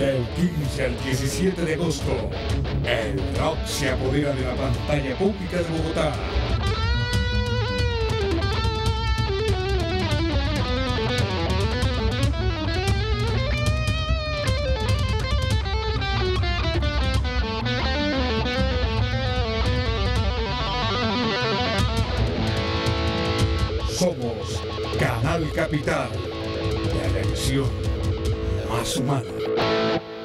Del 15 al 17 de agosto, el rock se apodera de la pantalla pública de Bogotá. Somos Canal Capital, la televisión más humana.